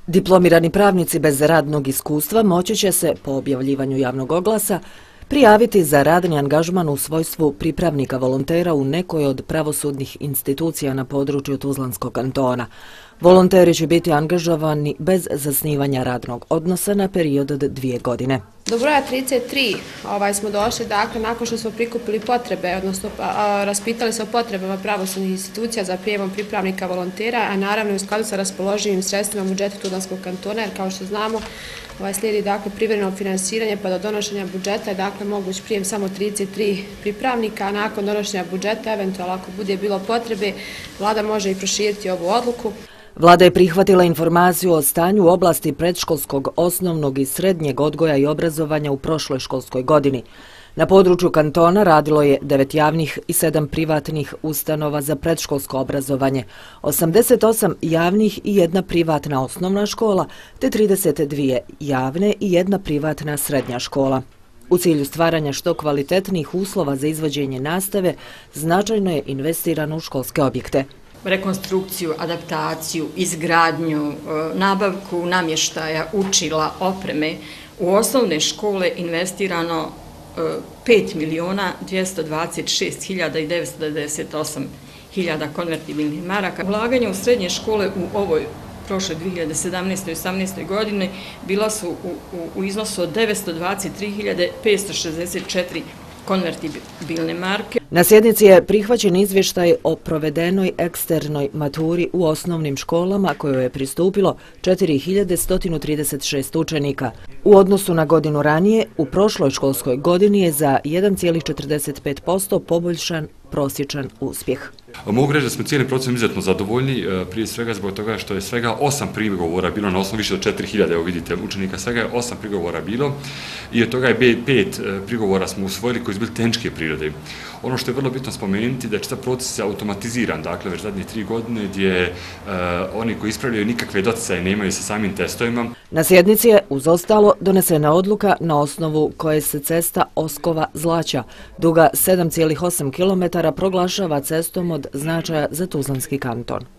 Diplomirani pravnici bez radnog iskustva moći će se, po objavljivanju javnog oglasa, prijaviti za radni angažman u svojstvu pripravnika volontera u nekoj od pravosudnih institucija na području Tuzlanskog kantona. Volonteri će biti angažovani bez zasnivanja radnog odnosa na period od 2 godine. Do broja 33 smo došli, dakle, nakon što smo prikupili potrebe, odnosno raspitali se o potrebama pravosudnih institucija za prijemom pripravnika volontera, a naravno u skladu sa raspoloživim sredstvima budžeta Tuzlanskog kantona, jer kao što znamo, slijedi dakle privremeno finansiranje, pa do donošenja budžeta je dakle moguć prijem samo 33 pripravnika, a nakon donošenja budžeta, eventualno ako bude bilo potrebe, vlada može i proširiti ovu odluku. Vlada je prihvatila informaciju o stanju u oblasti predškolskog, osnovnog i srednjeg odgoja i obrazovanja u prošloj školskoj godini. Na području kantona radilo je 9 javnih i 7 privatnih ustanova za predškolsko obrazovanje, 88 javnih i 1 privatna osnovna škola, te 32 javne i 1 privatna srednja škola. U cilju stvaranja što kvalitetnijih uslova za izvođenje nastave, značajno je investirano u školske objekte. Rekonstrukciju, adaptaciju, izgradnju, nabavku namještaja, učila, opreme. U osnovne škole investirano 5.226.998 konvertibilnih maraka. Ulaganje u srednje škole u ovoj prošloj 2017. i 2018. godini bila su u iznosu od 923.564 konvertibilne marke. Na sjednici je prihvaćen izvještaj o provedenoj eksternoj maturi u osnovnim školama kojoj je pristupilo 4.136 učenika. U odnosu na godinu ranije, u prošloj školskoj godini je za 1,45% poboljšan prosječan uspjeh. Mogu reći da smo cijelim procesom izuzetno zadovoljni, prije svega zbog toga što je svega 8 prigovora bilo na osnovu više od 4.000, evo vidite, učenika, svega je 8 prigovora bilo i od toga je 5 prigovora smo usvojili koji su bili tehničke prirode. Ono što je vrlo bitno spomenuti da je čitav proces automatiziran, dakle već zadnje 3 godine gdje oni koji ispravljaju nikakve doticaje nemaju sa samim testovima. Na sjednici je, uz ostalo, donesena odluka na osnovu koje se cesta Oskova-Zlaća, duga 7,8 km, proglašava cestom od značaja za Tuzlanski kanton.